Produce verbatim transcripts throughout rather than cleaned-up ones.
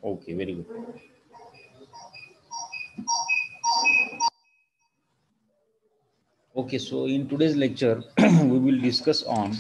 Okay, very good. Okay, so in today's lecture, we will discuss on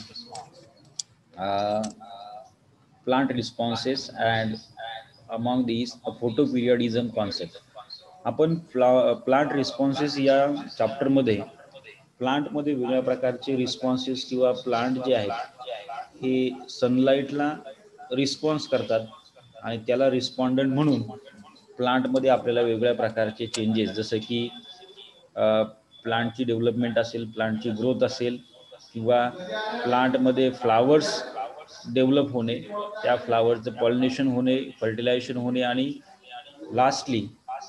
uh, plant responses and among these a photoperiodism concept. आपण plant responses या चॅप्टरमध्ये प्लांटमध्ये वेगवेगळ्या प्रकारचे responses किंवा plant जे आहेत हे सनलाईटला रिस्पॉन्स करतात आणि त्याला रिस्पॉन्डंट म्हणून प्लांटमध्ये आपल्याला वेगवेगळ्या प्रकारचे चेंजेस जसं की प्लांटची डेव्हलपमेंट असेल, प्लांटची ग्रोथ असेल किंवा प्लांटमध्ये फ्लावर्स डेव्हलप होणे, त्या फ्लावरचं पॉलिनेशन होणे, फर्टिलायझेशन होणे आणि लास्टली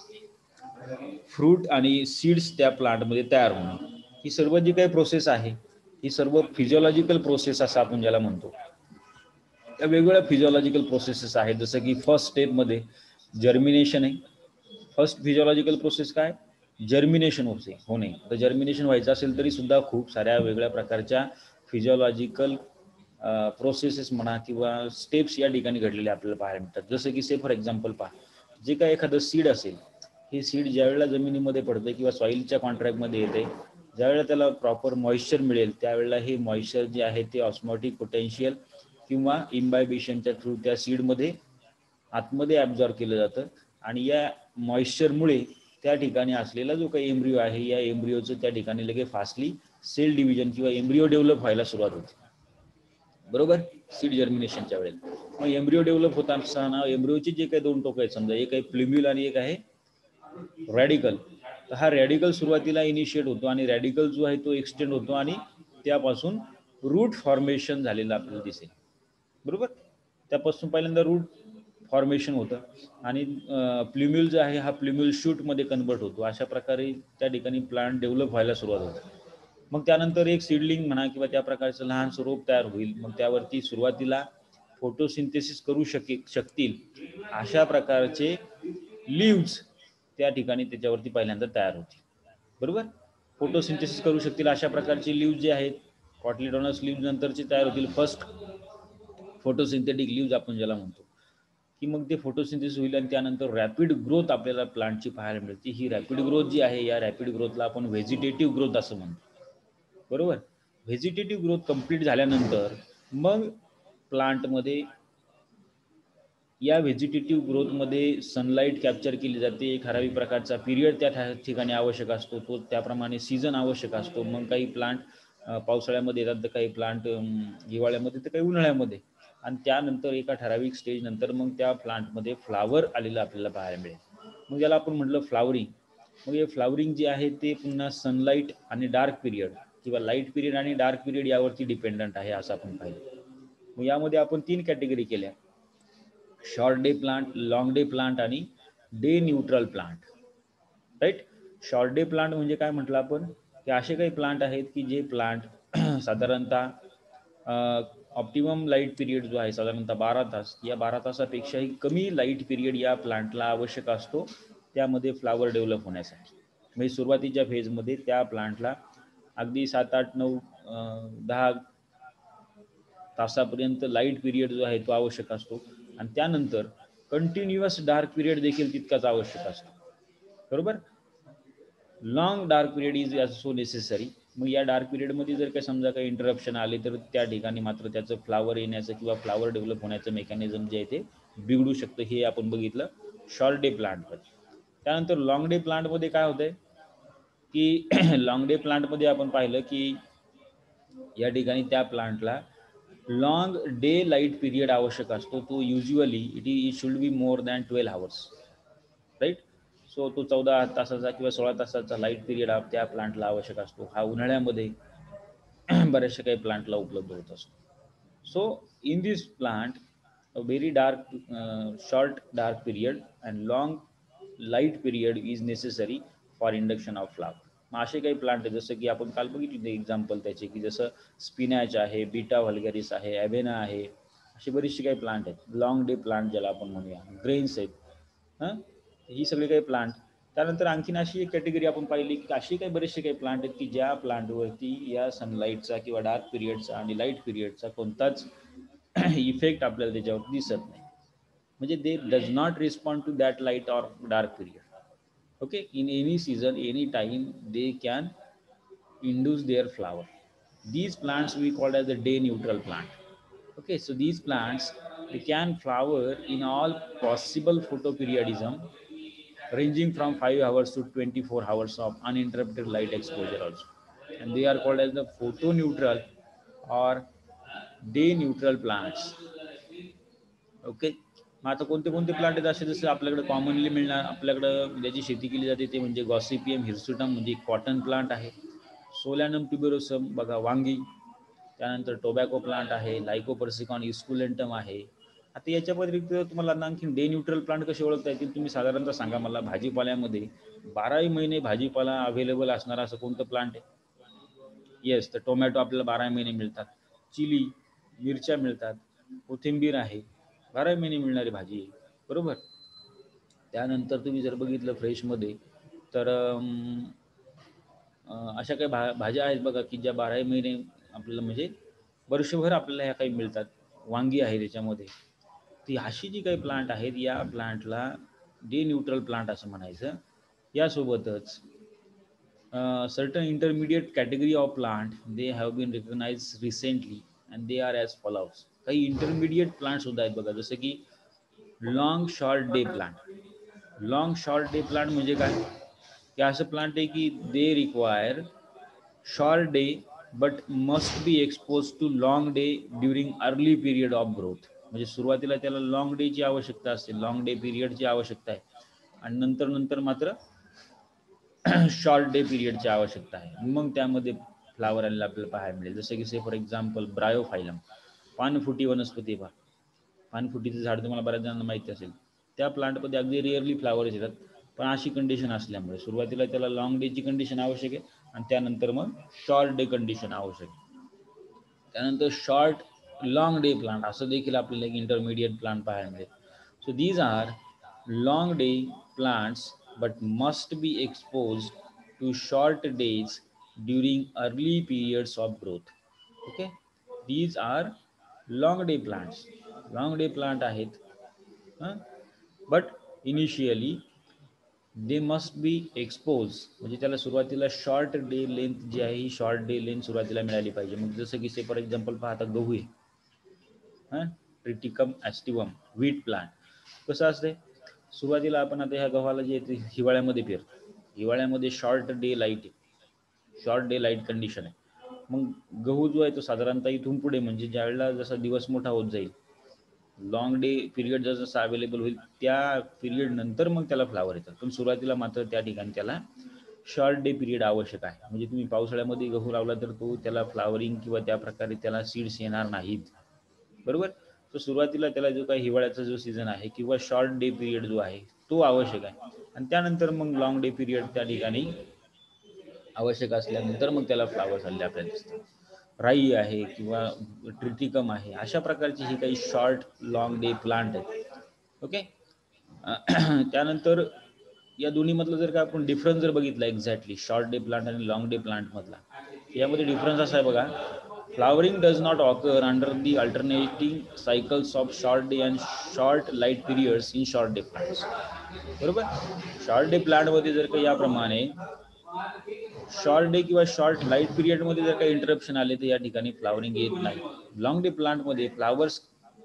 फ्रूट आणि सीड्स त्या प्लांटमध्ये तयार होणे. ही सर्व जी काही प्रोसेस आहे ही सर्व फिजिओलॉजिकल प्रोसेस असं आपण ज्याला म्हणतो. त्या वेगवेगळ्या फिजिओलॉजिकल प्रोसेसेस आहेत. जसं की फर्स्ट स्टेपमध्ये जर्मिनेशन आहे. फर्स्ट फिजिओलॉजिकल प्रोसेस काय? जर्मिनेशन होते होणे. तर जर्मिनेशन व्हायचं असेल तरी सुद्धा खूप साऱ्या वेगळ्या प्रकारच्या फिजिओलॉजिकल प्रोसेसेस म्हणा किंवा स्टेप्स या ठिकाणी घडलेले आपल्याला पाहायला मिळतात. जसं की से फॉर एक्झाम्पल पहा, जे काही एखादं सीड असेल, हे सीड ज्यावेळेला जमिनीमध्ये पडतं किंवा सॉईलच्या कॉन्ट्रॅक्टमध्ये येते, ज्यावेळेला त्याला प्रॉपर मॉइश्चर मिळेल त्यावेळेला हे मॉइश्चर जे आहे ते ऑस्मॉटिक पोटेन्शियल किंवा इम्बायबेशनच्या थ्रू त्या सीडमध्ये आतमध्ये ॲब्झॉर्ब केलं जातं आणि या मॉइश्चरमुळे त्या ठिकाणी असलेला जो काही एम्ब्रिओ आहे या एम्ब्रिओचं त्या ठिकाणी लगेच फास्टली सेल डिव्हिजन किंवा एम्ब्रिओ डेव्हलप व्हायला सुरुवात होते. बरोबर, सीड जर्मिनेशनच्या वेळेला. मग एम्ब्रिओ डेव्हलप होत असताना एम्ब्रिओचे जे काही दोन टोकं आहेत, समजा एक आहे प्ल्युम्युल आणि एक आहे रॅडिकल. तर हा रॅडिकल सुरुवातीला इनिशिएट होतो आणि रॅडिकल जो आहे तो एक्सटेंड होतो आणि त्यापासून रूट फॉर्मेशन झालेलं आपल्याला दिसेल. बरोबर, त्यापासून पहिल्यांदा रूट फॉर्मेशन होतं आणि प्ल्युम्युल जो आहे हा प्ल्युम्युल शूटमध्ये कन्वर्ट होतो. अशा प्रकारे त्या ठिकाणी प्लांट डेव्हलप व्हायला सुरुवात होते. मग त्यानंतर एक सीडलिंग म्हणा किंवा त्या प्रकारचं लहान स्वरूप तयार होईल. मग त्यावरती सुरुवातीला फोटोसिंथेसिस करू शके शकतील अशा प्रकारचे लीव्ज त्या ठिकाणी त्याच्यावरती पहिल्यांदा तयार होतील. बरोबर, फोटोसिंथेसिस करू शकतील अशा प्रकारचे लीव्ज जे आहेत कॉटिलेडोनस लीव्ज नंतरचे तयार होतील फर्स्ट फोटोसिंथेटिक लीव्ज आपण ज्याला म्हणतो, की मग ते फोटोसिंथेसिस होईल आणि त्यानंतर रॅपिड ग्रोथ आपल्याला प्लांटची पाहायला मिळते. ही रॅपिड ग्रोथ जी आहे या रॅपिड ग्रोथला आपण व्हेजिटेटिव्ह ग्रोथ असं म्हणतो. बरोबर, व्हेजिटेटिव्ह ग्रोथ कंप्लीट झाल्यानंतर मग प्लांटमध्ये या व्हेजिटेटिव्ह ग्रोथमध्ये सनलाईट कॅप्चर केली जाते. एक ठराविक प्रकारचा पिरियड त्या ठिकाणी आवश्यक असतो, तो त्याप्रमाणे सीझन आवश्यक असतो. मग काही प्लांट पावसाळ्यामध्ये येतात, तर काही प्लांट हिवाळ्यामध्ये, तर काही उन्हाळ्यामध्ये. आणि त्यानंतर एका ठराविक स्टेज नंतर मग त्या प्लांटमध्ये फ्लावर आलेलं आपल्याला पाहायला मिळेल. मग याला आपण म्हटलं फ्लावरिंग. मग हे फ्लावरिंग जे आहे ते पुन्हा सनलाईट आणि डार्क पिरियड किंवा लाईट पिरियड आणि डार्क पिरियड यावरती डिपेंडंट आहे असं आपण पाहिलं. मग यामध्ये आपण तीन कॅटेगरी केल्या, short day plant, long day plant आणि day neutral plant. Right, short day plant म्हणजे काय म्हटलं आपण, की असे काही प्लांट आहेत की जे प्लांट साधारणतः ऑप्टिमम लाईट पिरियड जो आहे साधारणतः बारा तास, या बारा तासापेक्षाही कमी लाईट पिरियड या प्लांटला आवश्यक असतो त्यामध्ये फ्लावर डेव्हलप होण्यासाठी. म्हणजे सुरुवातीच्या फेजमध्ये त्या प्लांटला अगदी सात आठ नऊ दहा तासापर्यंत लाईट पिरियड जो आहे तो आवश्यक असतो आणि त्यानंतर कंटिन्युअस डार्क पिरियड देखील तितकाच आवश्यक असतो. बरोबर, long dark period is so necessary. मग या डार्क पिरियडमध्ये जर काही समजा काही इंटरप्शन आले तर त्या ठिकाणी मात्र त्याचं फ्लावर येण्याचं किंवा फ्लावर डेव्हलप होण्याचं मेकॅनिझम जे आहे ते बिघडू शकतं. हे आपण बघितलं शॉर्ट डे प्लांटमध्ये. त्यानंतर लॉंग डे प्लांटमध्ये काय होतंय की लॉंग डे प्लांटमध्ये आपण पाहिलं की या ठिकाणी त्या प्लांटला लॉंग डे लाईट पिरियड आवश्यक असतो. तो usually it is should be more than twelve hours. Right, so तो चौदा तासाचा किंवा सोळा तासाचा लाईट पिरियड त्या प्लांटला आवश्यक असतो. हा उन्हाळ्यामध्ये बऱ्याचशा काही प्लांटला उपलब्ध होत असतो. So in this plant a very dark short dark period and long light period is necessary for induction of flower. मग असे काही प्लांट आहे जसं की आपण काल बघितले एक्झाम्पल त्याचे, की जसं स्पिनॅच आहे, बीटा व्हल्गॅरिस आहे, ॲव्हेना आहे, अशी बरीचशी काही प्लांट आहेत. लॉंग डे प्लांट ज्याला आपण म्हणूया, ग्रेन्स आहेत. हां, ही सगळी काही प्लांट. त्यानंतर आणखीन अशी एक कॅटेगरी आपण पाहिली की अशी काही बरेचसे काही प्लांट आहेत की ज्या प्लांटवरती या सनलाईटचा किंवा डार्क पिरियडचा आणि लाईट पिरियडचा कोणताच इफेक्ट आपल्याला त्याच्यावर दिसत नाही. म्हणजे they does not respond to that light or dark period. Okay, in any season, any time, they can induce their flower. These plants we call as the day neutral plant. Okay, so these plants, they can flower in all possible photoperiodism, ranging from five hours to twenty-four hours of uninterrupted light exposure also, and they are called as the photo neutral or day neutral plants. Okay, मग आता कोणते कोणते plant आहेत असे, जसं आपल्याकडे commonly मिळणार, आपल्याकडं ज्याची शेती केली जाते ते म्हणजे गॉसिपियम हिरसुटम, म्हणजे कॉटन प्लांट आहे. सोलॅनम ट्युबेरोसम बघा वांगी, त्यानंतर टोबॅको प्लांट आहे, लायकोपर्सिकॉन इस्कुलेंटम आहे. आता याच्या व्यतिरिक्त तुम्हाला आणखी डे न्यूट्रल प्लांट कसे ओळखता येतील तुम्ही साधारणतः सांगा मला. भाजीपाल्यामध्ये बाराही महिने भाजीपाला अवेलेबल असणारा असं कोणतं प्लांट आहे? येस, तर टोमॅटो आपल्याला बाराही महिने मिळतात, चिली मिरच्या मिळतात, कोथिंबीर आहे, बाराही महिने मिळणारी भाजी आहे, बरोबर. त्यानंतर तुम्ही जर बघितलं फ्रेशमध्ये तर अशा काही भा भाज्या आहेत बघा की ज्या बाराही महिने आपल्याला म्हणजे वर्षभर आपल्याला ह्या काही मिळतात. वांगी आहे त्याच्यामध्ये. ती अशी जी काही प्लांट आहेत या प्लांटला डे न्यूट्रल प्लांट असं म्हणायचं. यासोबतच certain intermediate category of plant they have been recognize recently and they are as followers. काही इंटरमिडिएट प्लांट सुद्धा आहेत बघा, जसं की long short day plant. Long short day plant म्हणजे काय की असं प्लांट आहे की they require short day but must be expose to long day during early period of growth. म्हणजे सुरुवातीला त्याला लॉंग डेची आवश्यकता असते, लॉंग डे पिरियडची आवश्यकता आहे, आणि नंतर नंतर मात्र शॉर्ट डे पिरियडची आवश्यकता आहे. मग त्यामध्ये फ्लावर आलेला आपल्याला पाहायला मिळेल. जसं की से फॉर एक्झाम्पल ब्रायोफायलम, पानफुटी वनस्पती. पहा, पानफुटीचं झाड तुम्हाला बऱ्याच जणांना माहिती असेल. त्या प्लांटमध्ये अगदी रिअरली फ्लावर्स येतात, पण अशी कंडिशन असल्यामुळे सुरुवातीला त्याला लॉंग डेची कंडिशन आवश्यक आहे आणि त्यानंतर मग शॉर्ट डे कंडिशन आवश्यक आहे. त्यानंतर शॉर्ट लॉंग डे प्लांट असं देखील आपल्याला एक इंटरमिडिएट प्लांट पाहायला मिळेल. So these are long day plants but must be exposed to short days during early periods of growth. Okay, these are long day plants. Long day plant आहेत, but initially they must be exposed. म्हणजे त्याला सुरुवातीला short day length जी आहे ही short day length सुरुवातीला मिळाली पाहिजे. मग जसं की से फॉर एक्झाम्पल पाहता गहू आहे, हां, ट्रिटिकम ॲस्टिवम व्हीट प्लांट. कसं असते, सुरुवातीला आपण आता ह्या गव्हाला जे ते हिवाळ्यामध्ये पेरतो, हिवाळ्यामध्ये शॉर्ट डे लाईट आहे, शॉर्ट डे लाईट कंडिशन आहे. मग गहू जो आहे तो साधारणतः इथून पुढे म्हणजे ज्यावेळेला जसा दिवस मोठा होत जाईल, लॉंग डे पिरियड जसं जसं अवेलेबल होईल त्या पिरियड नंतर मग त्याला फ्लावर येतात. पण सुरुवातीला मात्र त्या ठिकाणी त्याला शॉर्ट डे पिरियड आवश्यक आहे. म्हणजे तुम्ही पावसाळ्यामध्ये गहू लावला तर तो त्याला फ्लावरिंग किंवा त्या प्रकारे त्याला सीड्स येणार नाहीत, बरोबर. तो सुरुवातीला त्याला जो काही हिवाळ्याचा जो सीझन आहे किंवा शॉर्ट डे पिरियड जो आहे तो आवश्यक आहे, आणि त्यानंतर मग लॉंग डे पिरियड त्या ठिकाणी आवश्यक असल्यानंतर मग त्याला फ्लावर्स आलेले आपल्याला दिसतात. राई आहे किंवा ट्रिटिकम आहे, अशा प्रकारची ही काही शॉर्ट लॉंग डे प्लांट आहेत. ओके, त्यानंतर या दोन्हीमधलं जर का आपण डिफरन्स जर बघितला एक्झॅक्टली शॉर्ट डे प्लांट आणि लॉंग डे प्लांटमधला, यामध्ये डिफरन्स असा आहे बघा. Flowering does not occur under the alternating cycles of short day and short light periods in short day plants. बरोबर, शॉर्ट डे प्लांटमध्ये जर का याप्रमाणे शॉर्ट डे किंवा शॉर्ट लाईट पिरियडमध्ये जर काही इंटरप्शन आले तर या ठिकाणी फ्लावरिंग येत नाही. लॉंग डे प्लांटमध्ये flowers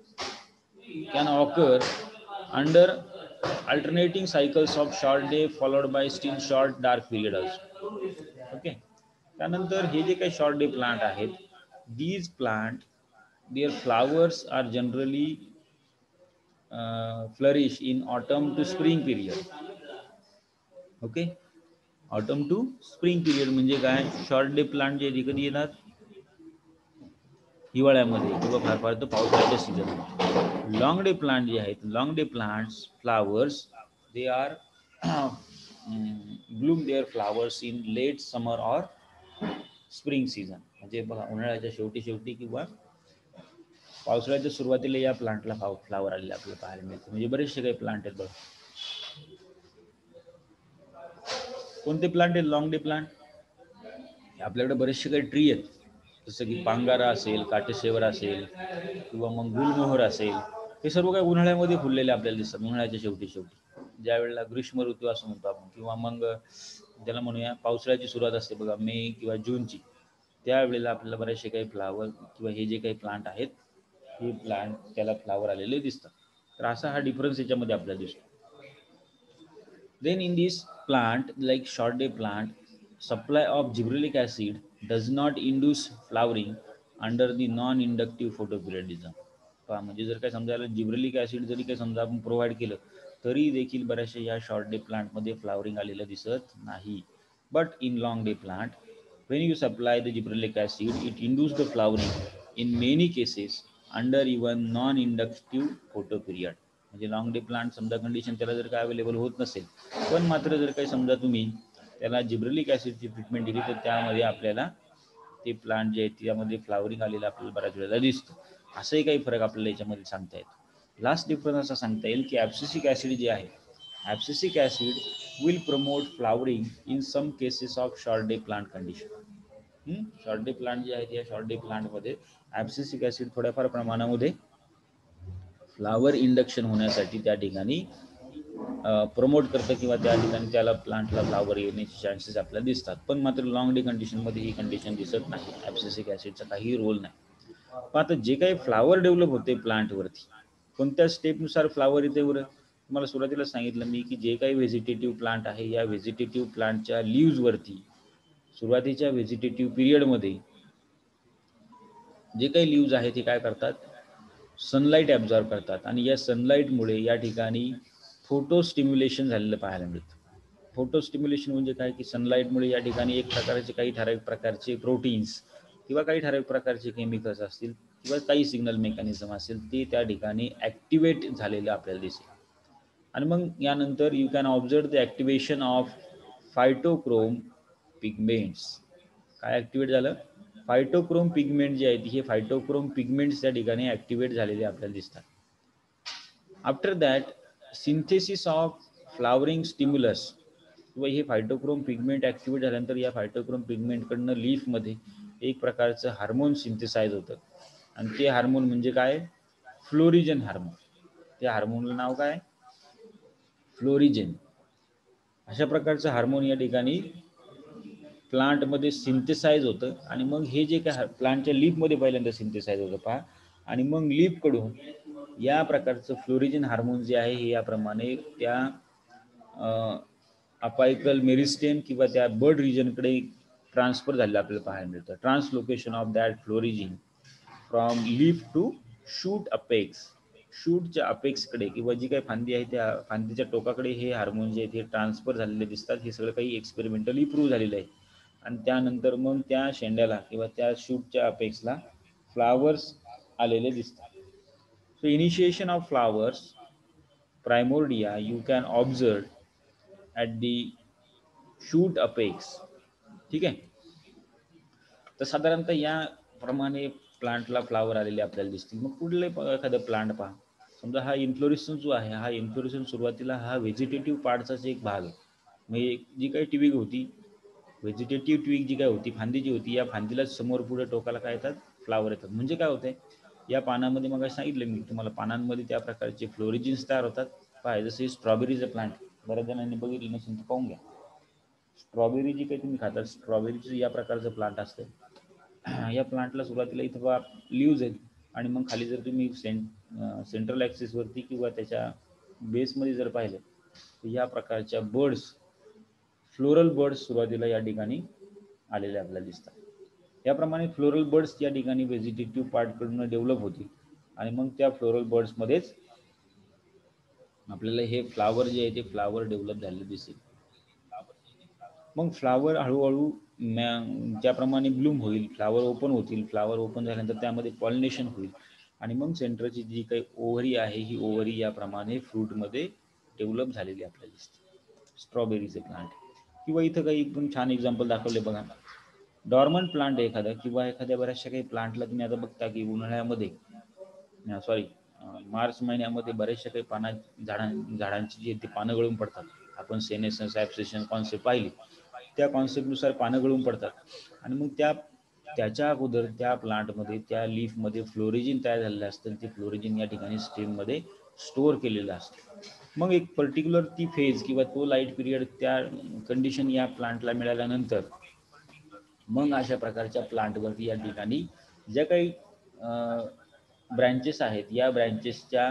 can occur under alternating cycles of short day followed by still short dark period also. Okay, त्यानंतर हे जे काही शॉर्ट डे प्लांट आहेत, these plant their flowers are generally flourish in autumn to spring period. Okay, autumn to spring period म्हणजे काय, short day plant जे कधी येतात हिवाळ्यामध्ये किंवा फार फार तर पावसाळ्याच्या सीझन. लॉंग डे प्लांट जे आहेत, long day plants flowers they are bloom their flowers in late summer or spring season. म्हणजे बघा उन्हाळ्याच्या शेवटी शेवटी किंवा पावसाळ्याच्या सुरुवातीला या प्लांटला फ्लावर आलेले आपल्याला पाहायला मिळते. म्हणजे बरेचसे काही प्लांट आहेत बघा. कोणते प्लांट आहेत लॉंग डे प्लांट? आपल्याकडे बरेचसे काही ट्री आहेत, जसं की पांगारा असेल, काटेशेवर असेल किंवा मग गुलमोहर असेल, हे सर्व काही उन्हाळ्यामध्ये फुललेले आपल्याला दिसतात, उन्हाळ्याच्या शेवटी शेवटी ज्या वेळेला ग्रीष्म ऋतू असं म्हणतो आपण, किंवा मग ज्याला म्हणूया पावसाळ्याची सुरुवात असते बघा, मे किंवा जूनची, त्यावेळेला आपल्याला बरेचसे काही फ्लावर किंवा हे जे काही प्लांट आहेत हे प्लांट त्याला फ्लावर आलेले दिसतात. तर असा हा डिफरन्स याच्यामध्ये आपल्याला दिसतो. Then in this plant, like short day plant, supply of gibberellic acid does not induce flowering under the non-inductive photoperiodism. पहा, म्हणजे जर काय समजा जिब्रेलिक ऍसिड जरी काही समजा आपण प्रोव्हाइड केलं तरी देखील बऱ्याचशा या शॉर्ट डे प्लांटमध्ये फ्लावरिंग आलेलं दिसत नाही. But in long day plant, when you supply the gibberellic acid, it induces the flowering in many cases under even non-inductive photoperiod. म्हणजे लॉंग डे प्लांट समजा कंडिशन त्याला जर काय अवेलेबल होत नसेल, पण मात्र जर काही समजा तुम्ही त्याला जिब्रेलिक ऍसिडची ट्रीटमेंट दिली तर त्यामध्ये आपल्याला ते प्लांट जे आहे त्यामध्ये फ्लावरिंग आलेलं आपल्याला बऱ्याच वेळेला दिसतं. असंही काही फरक आपल्याला याच्यामध्ये सांगता येतो. लास्ट डिफरन्स असा सांगता येईल की ॲब्सिसिक ॲसिड जे आहे, abscisic acid will promote flowering in some cases of short day plant condition. Short day plant जे आहेत या शॉर्ट डे प्लांटमध्ये ॲब्सिसिक ॲसिड थोड्याफार प्रमाणामध्ये फ्लावर इंडक्शन होण्यासाठी त्या ठिकाणी प्रमोट करतं किंवा त्या ठिकाणी त्याला प्लांटला फ्लावर येण्याचे चान्सेस आपल्याला दिसतात. पण मात्र लॉंग डे कंडिशनमध्ये ही कंडिशन दिसत नाही, ॲब्सिसिक ॲसिडचा काही रोल नाही. पण आता जे काही फ्लावर डेव्हलप होते प्लांटवरती, कोणत्या स्टेपनुसार फ्लावर येते बरं? तुम्हाला सुरुवातीला सांगितलं मी की जे काही व्हेजिटेटिव्ह प्लांट आहे या व्हेजिटेटिव्ह प्लांटच्या लीव्हजवरती सुरुवातीच्या व्हेजिटेटिव्ह पिरियडमध्ये जे काही लीव्ज आहेत ते काय करतात, सनलाईट ॲब्झॉर्ब करतात आणि या सनलाईटमुळे या ठिकाणी फोटो स्टिम्युलेशन झालेलं पाहायला मिळतं. फोटो स्टिम्युलेशन म्हणजे काय की सनलाईटमुळे या ठिकाणी एक प्रकारचे काही ठराविक प्रकारचे प्रोटीन्स किंवा काही ठराविक प्रकारचे केमिकल्स असतील किंवा काही सिग्नल मेकॅनिझम असेल ते त्या ठिकाणी ॲक्टिवेट झालेलं आपल्याला दिसेल. आणि मग यानंतर you can observe the activation of phytochrome pigments. काय ॲक्टिवेट झालं? फायटोक्रोम पिगमेंट जे आहेत हे फायटोक्रोम पिगमेंट्स त्या ठिकाणी ॲक्टिवेट झालेले आपल्याला दिसतात. After that synthesis of flowering stimulus किंवा हे फायटोक्रोम पिगमेंट ॲक्टिवेट झाल्यानंतर या फायटोक्रोम पिगमेंटकडनं लीफमध्ये एक प्रकारचं हार्मोन सिंथेसाइज होतं आणि ते हार्मोन म्हणजे काय? Florigen hormone. त्या हार्मोनला नाव काय? फ्लोरिजन. अशा प्रकारचं हार्मोन या ठिकाणी प्लांटमध्ये सिंथेसाइज होतं आणि मग हे जे काय प्लांटच्या लीफमध्ये पहिल्यांदा सिंथेसाइज होतं पहा, आणि मग लीफकडून या प्रकारचं फ्लोरिजन हार्मोन जे आहे हे याप्रमाणे त्या अपायकल मेरिस्टेम किंवा त्या बर्ड रिजनकडे ट्रान्सफर झालेलं आपल्याला पाहायला मिळतं. Translocation of that florigen from leaf to shoot apex. शूटच्या अपेक्सकडे किंवा जी काही फांदी आहे त्या फांदीच्या टोकाकडे हे हार्मोन जे आहेत हे ट्रान्सफर झालेले दिसतात. हे सगळं काही एक्सपेरिमेंटली प्रूव्ह झालेलं आहे. आणि त्यानंतर मग त्या शेंड्याला किंवा त्या शूटच्या अपेक्सला फ्लावर्स आलेले दिसतात. So initiation of flowers primordia you can observe at the shoot apex. ठीक आहे. तर साधारणतः याप्रमाणे प्लांटला फ्लावर आलेले आपल्याला दिसतील. मग कुठले एखादं प्लांट पहा, समजा हा इन्फ्लोरेसन्स जो आहे हा इन्फ्लोरेसन्स सुरुवातीला हा व्हेजिटेटिव्ह पार्टचाच एक भाग आहे. म्हणजे जी काही ट्विग होती, व्हेजिटेटिव्ह ट्विग जी काय होती, फांदी जी होती, या फांदीला समोर पुढे टोकाला काय येतात? फ्लावर येतात. म्हणजे काय होतंय, या पानामध्ये मग सांगितलं मी तुम्हाला, पानांमध्ये त्या प्रकारचे फ्लोरिजिन्स तयार होतात. पहा, जसं स्ट्रॉबेरीचं प्लांट बऱ्याच जणांनी बघितलं नसेल तर पाहून घ्या. स्ट्रॉबेरी जी काही तुम्ही खातात, स्ट्रॉबेरीचं या प्रकारचं प्लांट असतं. या प्लांटला सुरुवातीला इथं बा लीव्ज आहेत आणि मग खाली जर तुम्ही सेंट सेंट्रल ॲक्सिसवरती किंवा त्याच्या बेसमध्ये जर पाहिलं तर या प्रकारच्या बर्ड्स, फ्लोरल बर्ड्स सुरुवातीला या ठिकाणी आलेले आपल्याला दिसतात. याप्रमाणे फ्लोरल बर्ड्स या ठिकाणी व्हेजिटेटिव्ह पार्टकडून डेव्हलप होतील आणि मग त्या फ्लोरल बर्ड्समध्येच आपल्याला हे फ्लावर जे आहे ते फ्लावर डेव्हलप झालेलं दिसेल. मग फ्लावर हळूहळू ज्याप्रमाणे ब्लूम होईल, फ्लावर ओपन होतील, फ्लावर ओपन झाल्यानंतर त्यामध्ये पॉलिनेशन होईल आणि मग सेंटरची जी काही ओव्हरी आहे ही ओव्हरी याप्रमाणे फ्रूटमध्ये डेव्हलप झालेली आपल्याला दिसते. स्ट्रॉबेरीचे प्लांट किंवा इथं काही एकदम छान एक्झाम्पल दाखवले बघा. डॉर्मंट प्लांट एखादा किंवा एखाद्या बऱ्याचशा काही प्लांटला तुम्ही आता बघता की उन्हाळ्यामध्ये सॉरी मार्च महिन्यामध्ये बऱ्याचशा काही पाना झाडां झाडांची जी ती पानं गळून पडतात. आपण सेनेसन्स ॲब्सेशन कॉन्सेप्ट पाहिली, त्या कॉन्सेप्टनुसार पानं गळून पडतात आणि मग त्या त्याच्या अगोदर त्या प्लांटमध्ये त्या लीफमध्ये फ्लोरिजिन तयार झालेलं असतं. ते फ्लोरिजिन या ठिकाणी स्टेममध्ये स्टोअर केलेलं असतं. मग एक पर्टिक्युलर ती फेज किंवा तो लाईट पिरियड त्या कंडिशन या प्लांटला मिळाल्यानंतर मग अशा प्रकारच्या प्लांटवरती या ठिकाणी ज्या काही ब्रँचेस आहेत या ब्रँचेसच्या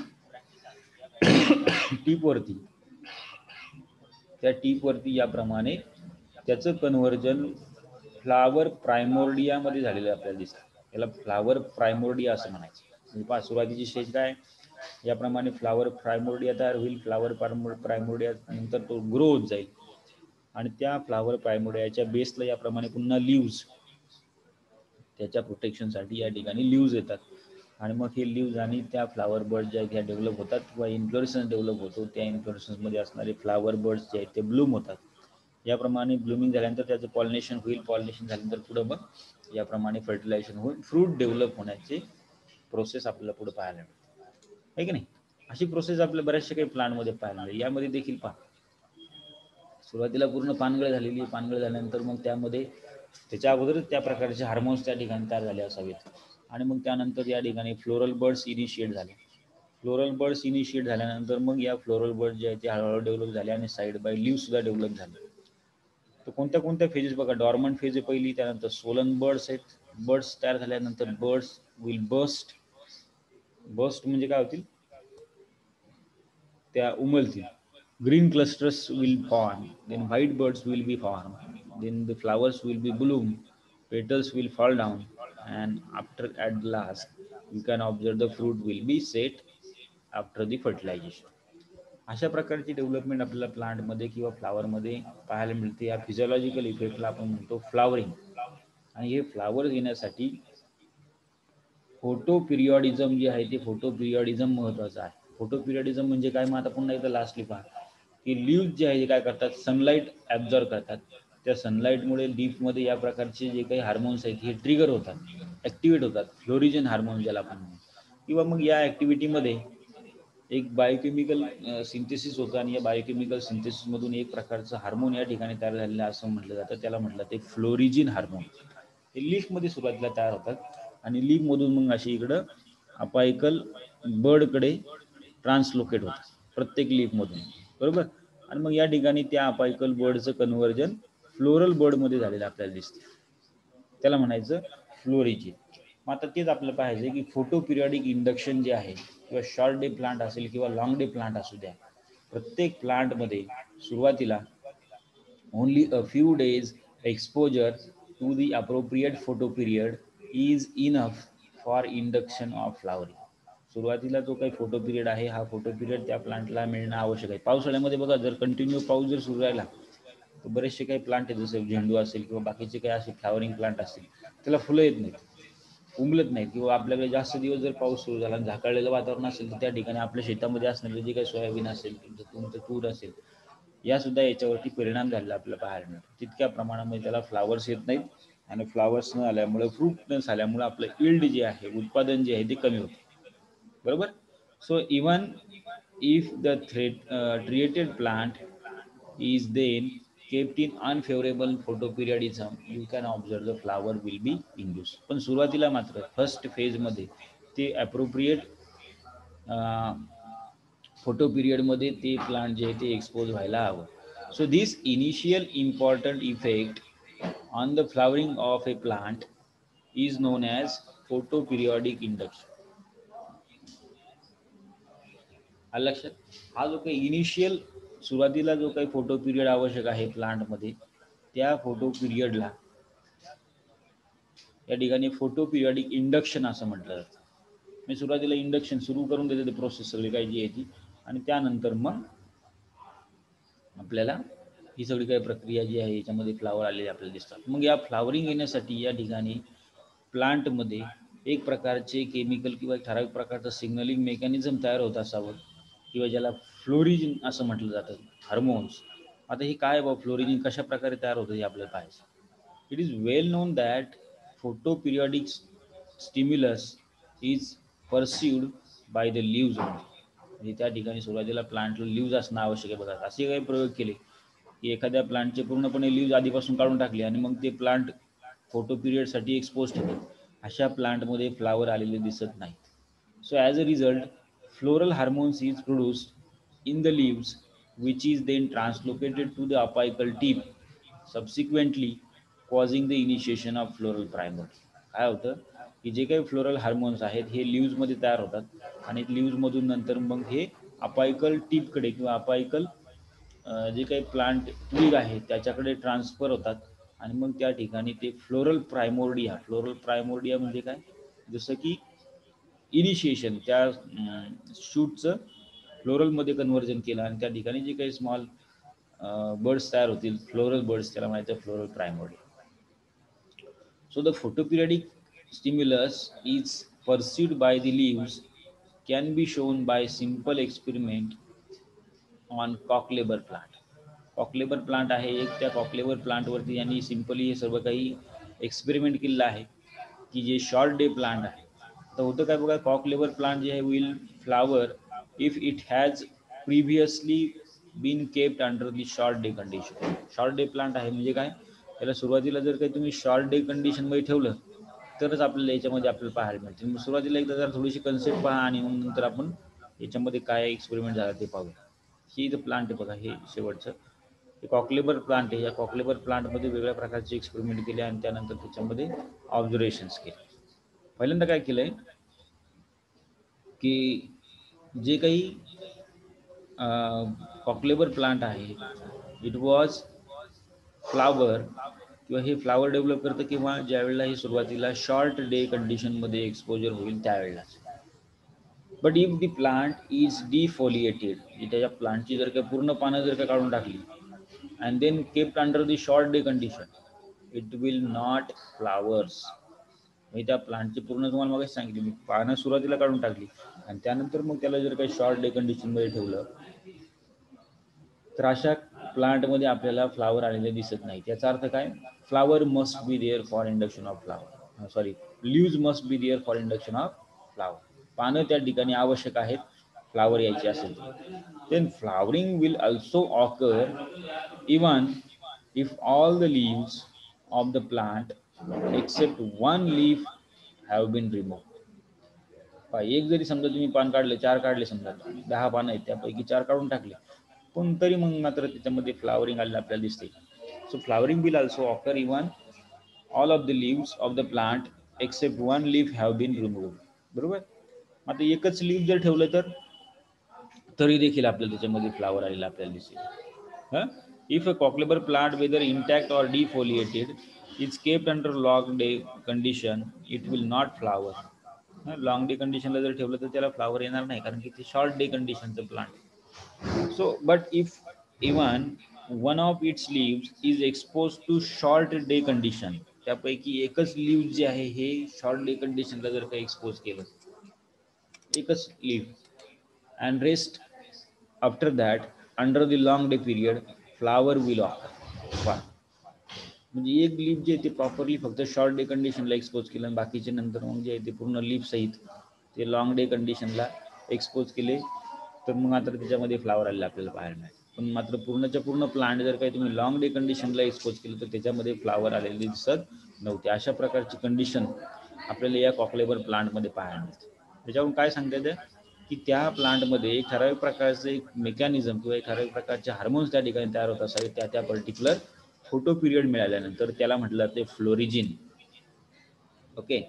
टीपवरती त्या टीपवरती याप्रमाणे त्याचं कन्व्हर्जन फ्लावर प्रायमोर्डियामध्ये झालेलं आपल्याला दिसतं. याला फ्लावर प्रायमोर्डिया असं म्हणायचं. म्हणजे पहा सुरुवातीची स्टेज काय, याप्रमाणे फ्लावर प्रायमोर्डिया तयार होईल. फ्लावर प्रायमोर्डिया नंतर तो ग्रो होत जाईल आणि त्या फ्लावर प्रायमोर्डियाच्या बेसला याप्रमाणे पुन्हा लिव्ज, त्याच्या प्रोटेक्शनसाठी या ठिकाणी लिव्ज येतात आणि मग हे लिव्ज आणि त्या फ्लावर बर्ड्स ज्या आहेत ह्या डेव्हलप होतात किंवा इन्फ्लोरेसन्स डेव्हलप होतो. त्या इन्फ्लोरेसन्समध्ये असणारे फ्लावर बर्ड्स जे आहेत ते ब्लूम होतात. याप्रमाणे ब्लूमिंग झाल्यानंतर त्याचं पॉलिनेशन होईल. पॉलिनेशन झाल्यानंतर पुढं मग याप्रमाणे फर्टिलायझेशन होऊन फ्रूट डेव्हलप होण्याची प्रोसेस आपल्याला पुढे पाहायला मिळते, आहे की नाही. अशी प्रोसेस आपल्या बऱ्याचशा काही प्लांटमध्ये पाहायला मिळते. यामध्ये देखील पहा सुरुवातीला पूर्ण पानगळ झालेली, पानगळ झाल्यानंतर मग त्यामध्ये त्याच्या अगोदर त्या प्रकारचे हार्मोन्स त्या ठिकाणी तयार झाले असावेत आणि मग त्यानंतर या ठिकाणी फ्लोरल बर्ड्स इनिशिएट झाले. फ्लोरल बर्ड्स इनिशिएट झाल्यानंतर मग या फ्लोरल बर्ड्स जे आहेत ते हळूहळू डेव्हलप झाले आणि साईड बाय लिव्ह सुद्धा डेव्हलप झाले. तर कोणत्या कोणत्या फेजेस बघा, डॉर्मंट फेज आहे पहिली, त्यानंतर सोलन बर्ड्स आहेत. बर्ड्स तयार झाल्यानंतर बर्ड्स विल बस्ट. बस्ट म्हणजे काय होतील, त्या उमलतील. Green clusters will form, then white buds will be form, then the flowers will be bloom, petals will fall down, and after at last you can observe the fruit will be set after the fertilization. अशा प्रकारची development आपल्याला प्लांटमध्ये किंवा फ्लावरमध्ये पाहायला मिळते. या physiological इफेक्टला आपण म्हणतो फ्लावरिंग. आणि हे फ्लावर येण्यासाठी फोटो पिरियॉडिझम जे आहे ते फोटो पिरियॉडिझम महत्त्वाचं आहे. फोटो पिरियॉडिझम म्हणजे काय, मग आता पुन्हा एकदा लास्टली पहा की लीव्ह जे आहे ते काय करतात, सनलाईट ॲब्झॉर्व करतात. त्या सनलाईटमुळे लीफमध्ये या प्रकारचे जे काही हार्मोन्स आहेत हे ट्रिगर होतात, ॲक्टिवेट होतात. फ्लोरिजन हार्मोन ज्याला आपण म्हणतो. किंवा मग या ॲक्टिव्हिटीमध्ये एक बायोकेमिकल सिंथेसिस होतं आणि या बायोकेमिकल सिंथेसिसमधून एक प्रकारचं हार्मोन या ठिकाणी तयार झालेलं असं म्हटलं जातं. त्याला म्हटलं ते फ्लोरिजिन हार्मोन. हे लीफमध्ये सुरुवातीला तयार होतात आणि लीफमधून मग अशी इकडं अपायकल बर्डकडे ट्रान्सलोकेट होतात प्रत्येक लीफमधून, बरोबर. आणि मग या ठिकाणी त्या अपायकल बर्डचं कन्व्हर्जन फ्लोरल बर्डमध्ये झालेलं आपल्याला दिसते. त्याला म्हणायचं फ्लोरिजिन. मग आता तेच आपल्याला पाहिजे की फोटो पिरियॉडिक इंडक्शन जे आहे, किंवा शॉर्ट डे प्लांट असेल किंवा लॉंग डे प्लांट असू द्या, प्रत्येक प्लांटमध्ये सुरुवातीला only a few days exposure to the appropriate photo period is enough for induction of flowering. सुरुवातीला जो काही फोटो पिरियड आहे हा फोटो पिरियड त्या प्लांटला मिळणं आवश्यक आहे. पावसाळ्यामध्ये बघा, जर कंटिन्यू पाऊस जर सुरू राहिला तर बरेचसे काही प्लांट आहेत, जसे झेंडू असेल किंवा बाकीचे काही असे फ्लावरिंग प्लांट असतील, त्याला फुलं येत नाहीत, उमलत नाहीत. किंवा आपल्याकडे जास्त दिवस जर पाऊस सुरू झाला आणि झाकाळलेलं वातावरण असेल तर त्या ठिकाणी आपल्या शेतामध्ये असणारे जे काही सोयाबीन असेल, तुमचं तुमचं तूर असेल, यासुद्धा याच्यावरती परिणाम झालेला आपल्याला पाहायला मिळतो. तितक्या प्रमाणामध्ये त्याला फ्लावर्स येत नाहीत आणि फ्लावर्स न आल्यामुळे, फ्रूट न झाल्यामुळे आपलं इल्ड जे आहे, उत्पादन जे आहे ते कमी होतं, बरोबर. So even if the threat treated plant is then kept in unfavorable photoperiodism, you can observe the flower will be induced. पण सुरुवातीला मात्र फर्स्ट फेजमध्ये ते ॲप्रोप्रिएट फोटो पिरियडमध्ये ते प्लांट जे आहे ते एक्सपोज व्हायला हवं. So this initial important effect on the flowering of a plant is known as photo periodic induction. आलं लक्षात. हा जो काही इनिशियल सुरुवातीला जो काही फोटो पिरियड आवश्यक आहे प्लांटमध्ये, त्या फोटो पिरियडला या ठिकाणी फोटो पिरियॉडिक इंडक्शन असं म्हटलं जातं. मी सुरुवातीला इंडक्शन सुरू करून देते ते प्रोसेस सगळी काही जी आहे ती, आणि त्यानंतर मग आपल्याला ही सगळी काही प्रक्रिया जी आहे याच्यामध्ये फ्लावर आलेले आपल्याला दिसतात. मग या फ्लावरिंग येण्यासाठी या ठिकाणी प्लांटमध्ये एक प्रकारचे केमिकल किंवा एक ठराविक प्रकारचं सिग्नलिंग मेकॅनिझम तयार होत असावं, किंवा ज्याला फ्लोरिजिन असं म्हटलं जातं, हार्मोन्स. आता हे काय बा फ्लोरिजिन कशा प्रकारे तयार होतं हे आपल्याला पाहायचं. It is well known that photo periodic stimulus is perceived by the leaves only. म्हणजे त्या ठिकाणी सुरुवातीला प्लांटला लिव्ज असणं आवश्यक आहे. बघा, असे काही प्रयोग केले की एखाद्या प्लांटचे पूर्णपणे लिव्ज आधीपासून काढून टाकले आणि मग ते प्लांट फोटो पिरियडसाठी एक्सपोज ठेवतात, अशा प्लांटमध्ये फ्लावर आलेले दिसत नाहीत. So as a result floral hormones is produced in the leaves which is then translocated to the apical tip, subsequently causing the initiation of floral primordy. काय होतं की जे काही फ्लोरल हार्मोन्स आहेत हे लीव्समध्ये तयार होतात आणि लीव्समधून नंतर मग हे अपायकल टिपकडे किंवा अपायकल जे काही प्लांट ट्विग आहे त्याच्याकडे ट्रान्सफर होतात आणि मग त्या ठिकाणी ते फ्लोरल प्रायमोर्डिया फ्लोरल प्रायमोर्डिया म्हणजे काय, जसं की इनिशिएशन त्या शूटचं फ्लोरलमध्ये कन्व्हर्जन केलं आणि त्या ठिकाणी जे काही स्मॉल बर्ड्स तयार होतील, फ्लोरल बर्ड्स, त्याला माहिती आहे floral primordia. So the photoperiodic stimulus is perceived by the leaves can be shown by simple experiment on cockleber plant. Cocklebur plant आहे एक, त्या कॉकलेबर प्लांटवरती यांनी सिम्पली हे सर्व काही एक्सपेरिमेंट केलेलं आहे की जे शॉर्ट डे प्लांट आहे. तर होतं काय बघा, कॉकलेबर प्लांट जे आहे will flower if it has previously been kept under the short day condition. Short day plant आहे म्हणजे काय, त्याला सुरुवातीला जर काही तुम्ही शॉर्ट डे कंडिशनमध्ये ठेवलं तरच आपल्याला याच्यामध्ये आपल्याला पाहायला मिळते. मग सुरुवातीला एकदा जर थोडीशी कन्सेप्ट पहा आणि मग नंतर आपण याच्यामध्ये काय एक्सपेरिमेंट झाला ते पाहू. ही इथं प्लांट आहे बघा, हे शेवटचं हे कॉकलेबर प्लांट आहे. या कॉकलेबर प्लांटमध्ये वेगळ्या प्रकारचे एक्सपेरिमेंट केले आणि त्यानंतर त्याच्यामध्ये ऑब्झर्वेशन्स केले. पहिल्यांदा काय केलंय की जे काही कॉकलेबर प्लांट आहे इट वॉज फ्लावर किंवा हे फ्लावर डेव्हलप करतं किंवा ज्या वेळेला हे सुरुवातीला शॉर्ट डे कंडिशनमध्ये एक्सपोजर होईल त्यावेळेलाच. But if the plant is defoliated, त्याच्या प्लांटची जर का पूर्ण पानं जर का काढून टाकली and then kept under the short day condition, it will not flowers. म्हणजे त्या प्लांटची पूर्ण तुम्हाला मग सांगितली मी, पानं सुरुवातीला काढून टाकली आणि त्यानंतर मग त्याला जर काही शॉर्ट डे कंडिशनमध्ये ठेवलं तर अशा प्लांटमध्ये आपल्याला फ्लावर आलेले दिसत नाही. याचा अर्थ काय, flower must be there for induction of flower, sorry leaves must be there for induction of flower. पानं त्या ठिकाणी आवश्यक आहेत फ्लावर यायचे असेल. then flowering will also occur even if all the leaves of the plant except one leaf have been removed. एक जरी समजा तुम्ही पान काढले, चार काढले, समजा दहा पानं आहेत त्यापैकी चार काढून टाकले, पण तरी मग मात्र त्याच्यामध्ये फ्लावरिंग आलेलं आपल्याला दिसते. So flowering will also occur even all of the leaves of the plant except one leaf have been removed. बरोबर. आता एकच लीफ जर ठेवलं तर तरी देखील आपल्याला त्याच्यामध्ये फ्लावर आलेला आपल्याला दिसेल. हां, if a cocklebur plant whether intact or defoliated is kept under long day condition it will not flower. Long day कंडिशनला जर ठेवलं तर त्याला फ्लावर येणार नाही, कारण की ते शॉर्ट डे कंडिशनचं plant. So but if even one of its leaves is expose to short day condition, त्यापैकी एकच लीव्ह जे आहे हे शॉर्ट डे कंडिशनला जर काही एक्सपोज केलं, एकच leave, and rest after that under the long day period flower will occur. म्हणजे एक लीफ जे ते प्रॉपरली फक्त शॉर्ट डे कंडिशनला एक्सपोज केलं आणि बाकीचे नंतर मग जे ते पूर्ण लीफ सहित ते लॉंग डे कंडिशनला एक्सपोज केले तर मग मात्र त्याच्यामध्ये फ्लावर आलेले आपल्याला पाहायला मिळेल. पण मात्र पूर्णच्या पूर्ण प्लांट जर काही तुम्ही लॉंग डे कंडिशनला एक्सपोज केलं तर त्याच्यामध्ये फ्लावर आलेले दिसत नव्हते. अशा प्रकारची कंडिशन आपल्याला या कॉकलेबर प्लांटमध्ये पाहायला मिळते. त्याच्यावरून काय सांगता येतं की त्या प्लांटमध्ये एक ठराविक प्रकारचे एक मेकॅनिझम किंवा एक ठराविक प्रकारचे हार्मोन्स त्या ठिकाणी तयार होत असावे त्या त्या पर्टिक्युलर फोटो पिरियड मिळाल्यानंतर, त्याला म्हटलं जाते फ्लोरिजिन. ओके,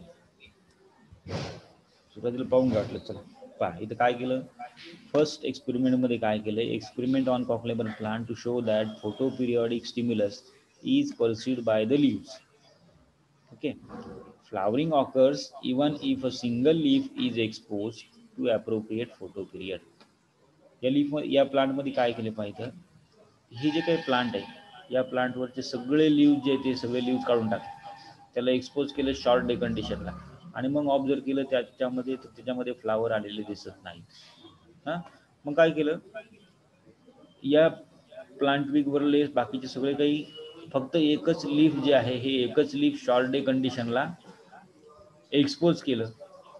सुरुवातीला पाहून गाठलं. चला पहा इथं काय केलं. फर्स्ट एक्सपेरिमेंटमध्ये काय केलं, experiment on cocklebur plant to show that photo periodic stimulus is perceived by the leaves. Okay, flowering occurs even if a single leaf is exposed to appropriate photo period. या लीफ या प्लांटमध्ये काय केले पाहिजे, ही जे काही प्लांट आहे या प्लांटवरचे सगळे लीव जे ते सगळे लीव काढून टाकले, त्याला एक्सपोज केलं शॉर्ट डे कंडिशनला आणि मग ऑब्झर्व केलं त्याच्यामध्ये त्याच्यामध्ये फ्लावर आलेले दिसत नाही. हां, मग काय केलं, या प्लांट वीकवरले बाकीचे सगळे काही फक्त एकच लीफ जे आहे हे एकच लीफ शॉर्ट डे कंडिशनला एक्सपोज केलं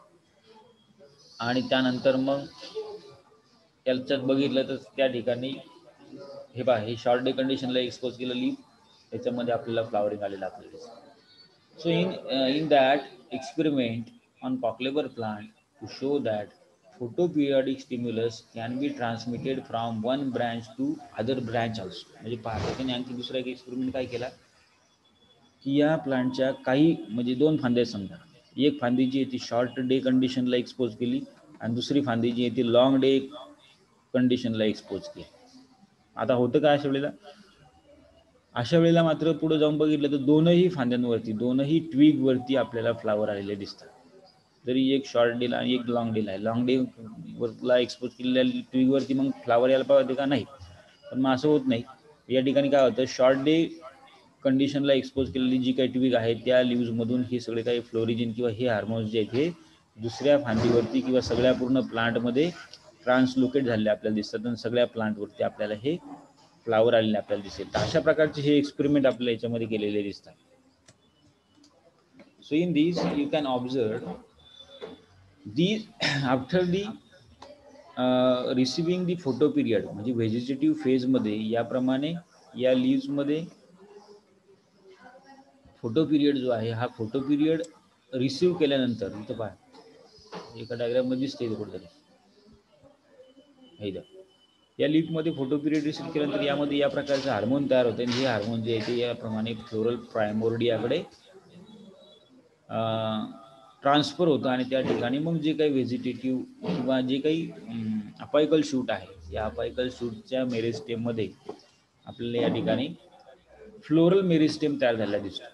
आणि त्यानंतर मग त्याच्यात बघितलं तर त्या ठिकाणी हे पहा, हे शॉर्ट डे कंडिशनला एक्सपोज केलं लीफ, त्याच्यामध्ये आपल्याला फ्लावरिंग आलेलं आपल्याला दिसतं. So in uh, in that experiment on cockleber plant to show that photoperiodic stimulus can be transmitted from one branch to other branch also. म्हणजे पाहता त्यांनी आणखी दुसरा एक एक्सपेरिमेंट काय केला की या प्लांटच्या काही म्हणजे दोन फांद्या समजा, एक फांदी जी आहे ती शॉर्ट डे कंडिशनला एक्सपोज केली आणि दुसरी फांदी जी आहे ती लॉंग डे कंडिशनला एक्सपोज केली. आता होतं काय अशा वेळेला, अशा वेळेला मात्र पुढे जाऊन बघितलं तर दोनही फांद्यांवरती दोनही ट्विगवरती आपल्याला फ्लावर आलेले दिसतात. जरी एक शॉर्ट डेला आणि एक लॉंग डेला आहे, लॉंग डे वरला एक्सपोज केलेल्या ट्विगवरती मग फ्लावर यायला पाहिजे का नाही, पण मग असं होत नाही. या ठिकाणी काय होतं, शॉर्ट डे कंडिशनला एक्सपोज केलेली जी काही ट्विग आहे त्या लिव्हजमधून हे सगळे काही फ्लोरिजिन किंवा हे हार्मोन्स जे आहेत हे दुसऱ्या फांदीवरती किंवा सगळ्या पूर्ण प्लांटमध्ये ट्रान्सलोकेट झालेले आपल्याला दिसतात आणि सगळ्या प्लांटवरती आपल्याला हे फ्लावर आलेले आपल्याला दिसेल. तर अशा प्रकारचे हे एक्सपेरिमेंट आपल्याला याच्यामध्ये केलेले दिसतात. So in this you can observe the after the receiving the photo period म्हणजे व्हेजिटेटिव्ह फेजमध्ये याप्रमाणे या लीव्समध्ये फोटो पिरियड जो आहे हा फोटो पिरियड रिसिव्ह केल्यानंतर इथं पहा एका डायग्राममध्ये दिसते कुठेतरी हे या लीफमध्ये फोटो पिरियड रिसिव्ह केल्यानंतर यामध्ये या प्रकारचे हार्मोन तयार होते आणि हे हार्मोन जे आहे ते याप्रमाणे फ्लोरल प्रायमोर्डियाकडे ट्रान्सफर होतं आणि त्या ठिकाणी मग जे काही व्हेजिटेटिव्ह किंवा जे काही अपायकल शूट आहे या अपायकल शूटच्या मेरिस्टेममध्ये आपल्याला या ठिकाणी फ्लोरल मेरिस्टेम तयार झालेला दिसतो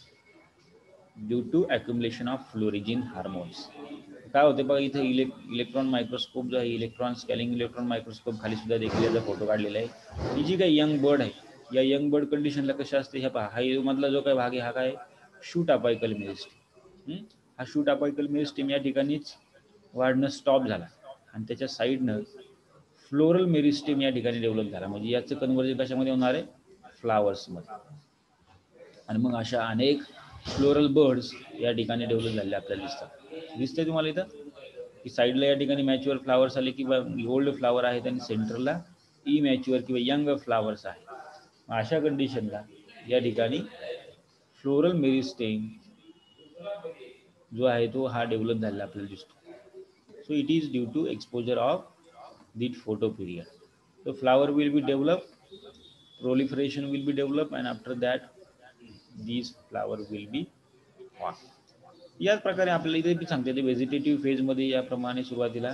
due to accumulation of florigen hormones. काय होते बघा इथे इलेक् इलेक्ट्रॉन मायक्रोस्कोप जो आहे इलेक्ट्रॉन स्कॅनिंग इलेक्ट्रॉन मायक्रोस्कोप खाली सुद्धा देखील याचा फोटो काढलेला आहे. ही जी काही यंग बर्ड आहे या यंग बर्ड कंडिशनला कशा असते ह्या पहा, हा मधला जो काही भाग आहे हा काय शूट अपायकल मेरिस्टेम. हा शूट अपायकल मेरिस्टेम या ठिकाणीच वाढणं स्टॉप झाला आणि त्याच्या साईडनं फ्लोरल मेरिस्टेम या ठिकाणी डेव्हलप झाला. म्हणजे याचं कन्व्हर्जन कशामध्ये होणार आहे, फ्लावर्समध्ये. आणि मग अशा अनेक फ्लोरल बर्ड्स या ठिकाणी डेव्हलप झालेले आपल्याला दिसतात. दिसतंय तुम्हाला इथं की साईडला या ठिकाणी मॅच्युअर फ्लावर्स आले किंवा ओल्ड फ्लावर आहेत आणि सेंटरला ई मॅच्युअर किंवा यंग फ्लावर्स आहेत. अशा कंडिशनला या ठिकाणी फ्लोरल मेरिस्टेम जो आहे तो हा डेव्हलप झालेला आपल्याला दिसतो. So it is due to exposure of that photo period. So flower will be developed, proliferation will be developed, and after that these flower will be formed. याच प्रकारे आपल्याला इथे बी सांगते व्हेजिटेटिव्ह फेजमध्ये याप्रमाणे सुरुवातीला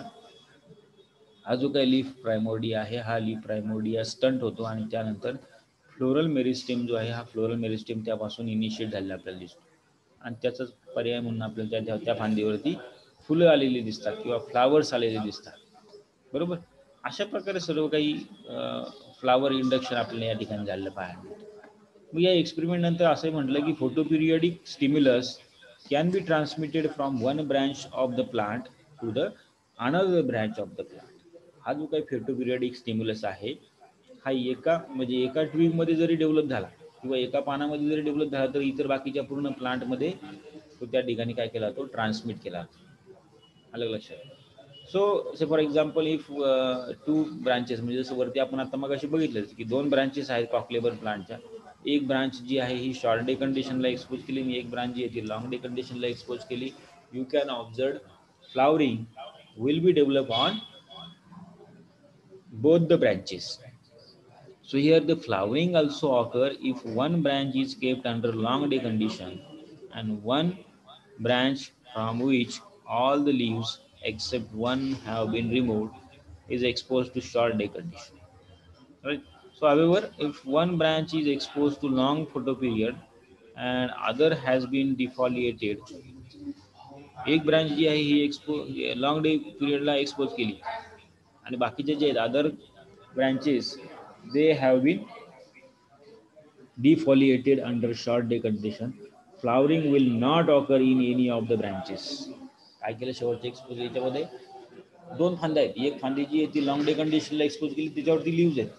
हा जो काही लीफ प्रायमोर्डिया आहे हा लीफ प्रायमोर्डिया स्टंट होतो आणि त्यानंतर फ्लोरल मेरिस्टेम जो आहे हा फ्लोरल मेरिस्टेम त्यापासून इनिशिएट झालेला आपल्याला दिसतो आणि त्याचाच पर्याय म्हणून आपल्याला त्या त्या फांदीवरती फुलं आलेली दिसतात किंवा फ्लावर्स आलेले दिसतात. बरोबर, अशा प्रकारे सर्व काही फ्लावर इंडक्शन आपल्याला या ठिकाणी झालेलं पाहायला मिळतं. मग या एक्सपेरिमेंट नंतर असं म्हटलं की photo periodic stimulus can be transmitted from one branch of the plant to the another branch of the plant. हा जो काही फोटो पिरियडिक स्टिम्युलस आहे हा एका म्हणजे एका ट्विगमध्ये जरी डेव्हलप झाला किंवा एका पानामध्ये जरी डेव्हलप झाला तर इतर बाकीच्या पूर्ण प्लांटमध्ये तो त्या ठिकाणी काय केला तो ट्रान्समिट केला. अलग लक्षात. So say for example if two branches म्हणजे जसं वरती आपण आता मग अशी बघितलं की दोन ब्रांचेस आहेत कॉकलेबर प्लांटच्या. एक ब्रांच जी आहे ही शॉर्ट डे कंडिशनला एक्सपोज केली आणि एक ब्रांच जी आहे ती लॉंग डे कंडिशनला एक्सपोज केली. You can observe flowering will be develop on both the branches. So here the flowering also occur if one branch is kept under long day condition and one branch from which all the leaves except one have been removed is exposed to short day condition. Right? So however, if one branch is exposed to long photoperiod and other has been defoliated, एक branch जी आहे ही expo long day पिरियडला expose केली आणि बाकीचे जे आहेत other branches they have been defoliated under short day condition, flowering will not occur in any of the branches. काय केलं शेवटच्या एक्सपोज याच्यामध्ये दोन फांद्या आहेत, एक फांदी जी आहे ती लॉंग डे कंडिशनला एक्सपोज केली त्याच्यावरती लिव्ज आहेत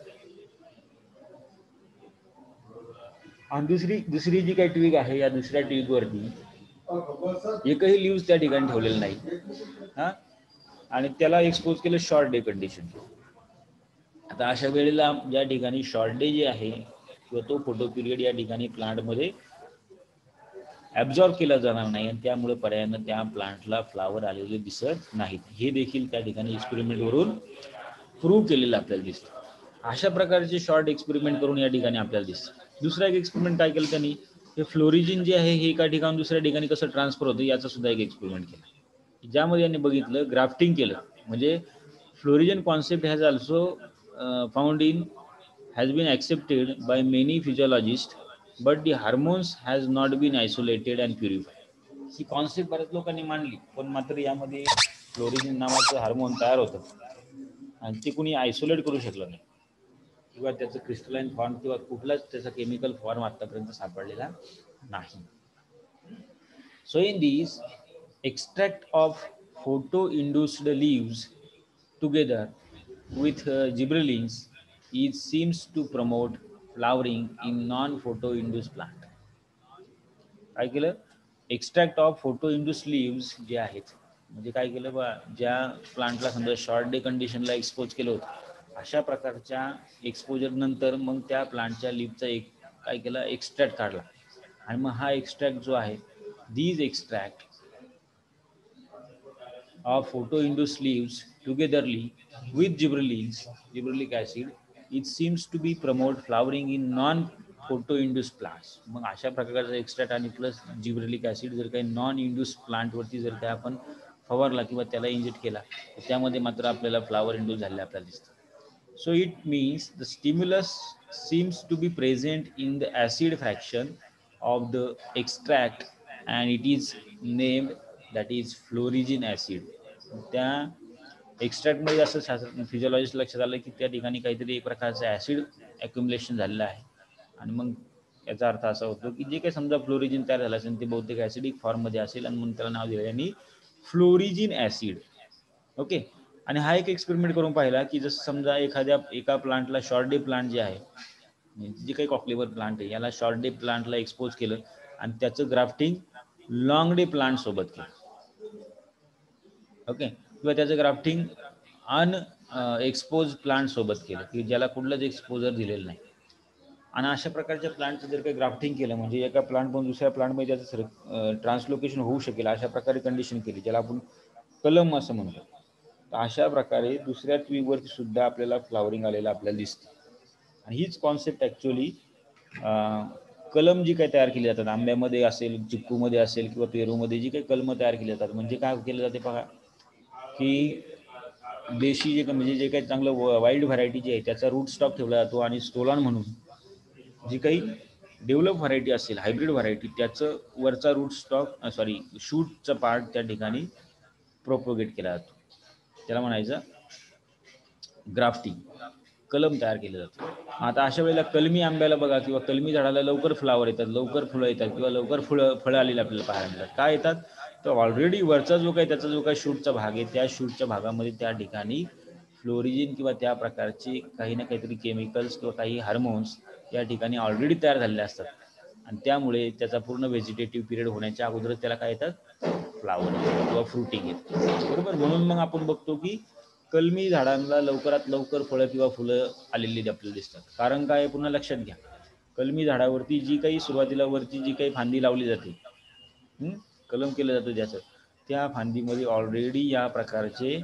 आणि दुसरी दुसरी जी काही ट्विग आहे या दुसऱ्या ट्विगवरती एकही लिव्ज त्या ठिकाणी ठेवलेलं नाही हा आणि त्याला एक्सपोज केलं शॉर्ट डे कंडिशन. आता अशा वेळेला ज्या ठिकाणी शॉर्ट डे जे आहे किंवा तो फोटो पिरियड या ठिकाणी प्लांटमध्ये ॲब्झॉर्ब केला जाणार नाही आणि त्यामुळे पर्यायानं त्या प्लांटला फ्लावर आलेले दिसत नाहीत. हे देखील त्या ठिकाणी एक्सपेरिमेंटवरून प्रूव्ह केलेलं आपल्याला दिसतं. अशा प्रकारचे शॉर्ट एक्सपेरिमेंट करून या ठिकाणी आपल्याला दिसतं. दुसरा एक एक्सपेरिमेंट काय केलं त्यांनी, हे फ्लोरिजिन जे आहे हे एका ठिकाणी दुसऱ्या ठिकाणी कसं ट्रान्सफर होतं याचा सुद्धा एक एक्सपेरिमेंट केला, ज्यामध्ये यांनी बघितलं ग्राफ्टिंग केलं. म्हणजे florigen concept has also found in has been accepted by many physiologists but the hormones has not been isolated and purified. ही कॉन्सेप्ट बऱ्याच लोकांनी मांडली, पण मात्र यामध्ये फ्लोरिजिन नावाचं हार्मोन तयार होतं आणि ते कुणी आयसोलेट करू शकलं नाही किंवा त्याचं क्रिस्टलाइन फॉर्म किंवा कुठलाच त्याचा केमिकल फॉर्म आतापर्यंत सापडलेला नाही. So in this extract of photo-induced leaves together with uh, gibberellins it seems to promote flowering in non-photo-induced plant. काय केलं, extract of photo induce leaves जे आहेत, म्हणजे काय केलं बा, ज्या प्लांटला समजा शॉर्ट डे कंडिशनला एक्सपोज केलं होतं अशा प्रकारच्या एक्सपोजर नंतर मग त्या प्लांटच्या लीव्हचा एक काय केलं एक्स्ट्रॅक्ट काढला आणि मग हा एक्स्ट्रॅक्ट जो आहे these extract of photo-induced leaves togetherly with gibberellins, gibberellic acid, it seems to be promote flowering in non-photo-induced plants. मग अशा प्रकारचा एक्स्ट्रॅक्ट आणि प्लस जिब्रेलिक ॲसिड जर काही नॉन इंड्यूस प्लांटवरती जर काही आपण फवारला किंवा त्याला इंजेक्ट केला तर त्यामध्ये मात्र आपल्याला फ्लावर इंड्यूस झालेलं आपल्याला दिसतं. So it means the stimulus seems to be present in the acid fraction of the extract and it is named that is florigen acid. त्या एक्स्ट्रॅक्टमध्ये असं शास्त्र फिजिओलॉजिस्ट लक्षात आलं की त्या ठिकाणी काहीतरी एक प्रकारचं ॲसिड ॲक्युमुलेशन झालेलं आहे आणि मग याचा अर्थ असा होतो की जे काही समजा फ्लोरिजिन तयार झालं असेल ते बहुतेक ॲसिडिक फॉर्ममध्ये असेल आणि म्हणून त्याला नाव दिलं यांनी फ्लोरिजिन ॲसिड. ओके. आणि हा एक एक्सपेरिमेंट करून पाहिला की जसं समजा एखाद्या एका प्लांटला शॉर्ट डे प्लांट जे आहे जे काही कॉकलेवर प्लांट आहे याला शॉर्ट डे प्लांटला एक्सपोज केलं आणि त्याचं ग्राफ्टिंग लॉंग डे प्लांट सोबत केलं. ओके. किंवा त्याचं ग्राफ्टिंग अन एक्सपोज प्लांट सोबत केलं की ज्याला कुठलंच एक्सपोजर दिलेलं नाही आणि अशा प्रकारच्या प्लांटचं जर काही ग्राफ्टिंग केलं म्हणजे एका प्लांटपासून दुसऱ्या प्लांटमध्ये त्याचं ट्रान्सलोकेशन होऊ शकेल अशा प्रकारे कंडिशन केली ज्याला आपण कलम असं म्हणतो. तर अशा प्रकारे दुसऱ्या ट्रीवरती सुद्धा आपल्याला फ्लावरिंग आलेलं आपल्याला दिसतं आणि हीच कॉन्सेप्ट ॲक्च्युअली कलम जी काही तयार केली जातात आंब्यामध्ये असेल चिक्कूमध्ये असेल किंवा पेरूमध्ये जी काही कलमं तयार केली जातात म्हणजे काय केलं जाते बघा की देशी जे म्हणजे जे काही चांगलं वाईल्ड व्हरायटी जी आहे त्याचा रूट स्टॉक ठेवला जातो आणि स्टोलान म्हणून जी काही डेव्हलप व्हरायटी असेल हायब्रिड व्हरायटी त्याचं वरचा रूट स्टॉक सॉरी शूटचा पार्ट त्या ठिकाणी प्रोपोगेट केला जातो, त्याला म्हणायचं ग्राफ्टिंग, कलम तयार केलं जातं. आता अशा वेळेला कलमी आंब्याला बघा किंवा कलमी झाडाला लवकर फ्लावर येतात, लवकर फुलं येतात किंवा लवकर फुलं फळं आलेली आपल्याला पाहायला मिळतात. काय येतात तर ऑलरेडी वरचा जो काही त्याचा जो काही शूटचा भाग आहे त्या शूटच्या भागामध्ये त्या ठिकाणी फ्लोरिजिन किंवा त्या प्रकारचे काही ना काहीतरी केमिकल्स किंवा काही हार्मोन्स त्या ठिकाणी ऑलरेडी तयार झालेले असतात आणि त्यामुळे त्याचा पूर्ण व्हेजिटेटिव्ह पिरियड होण्याच्या अगोदर त्याला काय येतात फ्लावर किंवा फ्रुटिंग येतं, बरोबर. म्हणून मग आपण बघतो की कलमी झाडांना लवकरात लवकर फळं किंवा फुलं आलेली आपल्याला दिसतात. कारण काय पुन्हा लक्षात घ्या, कलमी झाडावरती जी काही सुरुवातीला वरची जी काही फांदी लावली जाते कलम केलं जातं ज्याचं त्या फांदीमध्ये ऑलरेडी या प्रकारचे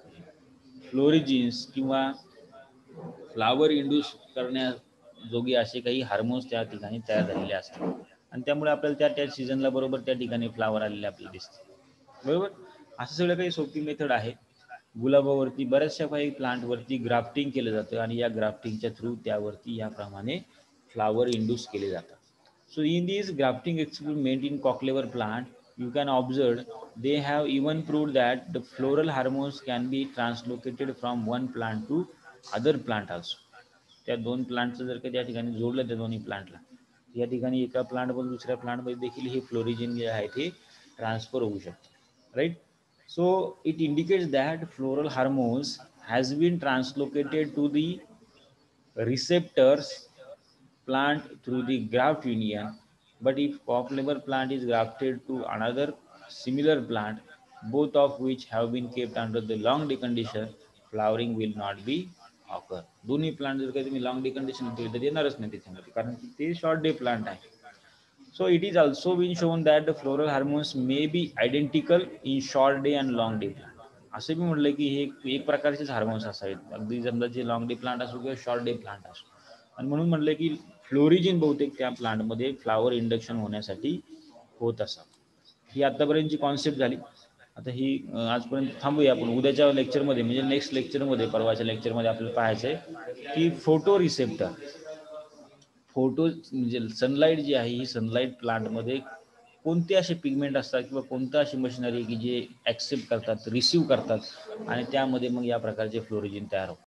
फ्लोरिजिन्स किंवा फ्लावर इंड्यूस करण्याजोगे असे काही हार्मोन्स त्या ठिकाणी तयार झालेले असतात आणि त्यामुळे आपल्याला त्या त्या सीझनला बरोबर त्या ठिकाणी फ्लावर आलेले आपल्याला दिसते, बरोबर. असं सगळं काही सोपी मेथड आहे. गुलाबावरती बऱ्याचशा काही प्लांटवरती ग्राफ्टिंग केलं जातं आणि या ग्राफ्टिंगच्या थ्रू त्यावरती याप्रमाणे फ्लावर इंड्यूस केले जातात. So in this grafting experiment in cocklebur plant you can observe they have even proved that the floral hormones can be translocated from one plant to other plant also. त्या दोन प्लांटचं जर का त्या ठिकाणी जोडलं त्या दोन्ही प्लांटला या ठिकाणी एका प्लांटमधून दुसऱ्या प्लांटमध्ये देखील हे फ्लोरिजिन जे आहे ते ट्रान्सफर होऊ शकतं, right. So it indicates that floral hormones has been translocated to the receptors plant through the graft union. But if cocklever plant is grafted to another similar plant, both of which have been kept under the long decondition, flowering will not be occur. दोन्ही plant जर काही तुम्ही long डिकंडिशन केली तर येणारच नाही त्याच्यामध्ये कारण की ते शॉर्ट डे प्लांट आहे. So it is also been shown that the floral hormones may be identical in short day and long day plant. असे बी म्हटलं की हे एक एक प्रकारचेच हार्मोन्स असावेत, अगदी समजा जे लॉंग डे प्लांट असो किंवा शॉर्ट डे प्लांट असो. आणि म्हणून म्हटलं की फ्लोरिजिन बहुतेक त्या प्लांटमध्ये फ्लावर इंडक्शन होण्यासाठी होत असावं. ही आतापर्यंतची कॉन्सेप्ट झाली. आता ही अं, आजपर्यंत थांबूया आपण. उद्याच्या लेक्चरमध्ये म्हणजे नेक्स्ट लेक्चरमध्ये, परवाच्या लेक्चरमध्ये आपल्याला पाहायचं आहे की फोटो रिसेप्टर, फोटो म्हणजे सनलाईट जी आहे ही सनलाईट प्लांटमध्ये कोणते असे पिगमेंट असतात किंवा कोणतं अशी मशिनरी की जे ॲक्सेप्ट करतात, रिसीव्ह करतात आणि त्यामध्ये मग या प्रकारचे फ्लोरिजिन तयार होतात.